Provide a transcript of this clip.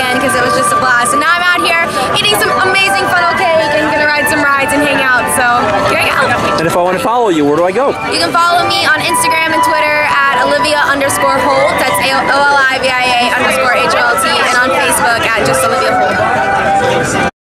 again because it was just a blast. And now I'm out here eating some amazing funnel cake and gonna ride some rides and hang out. So here I go. And if I want to follow you, where do I go? You can follow me on Instagram and Twitter at Olivia_Holt. That's OLIVIA_HOLT, and on Facebook at just Olivia Holt.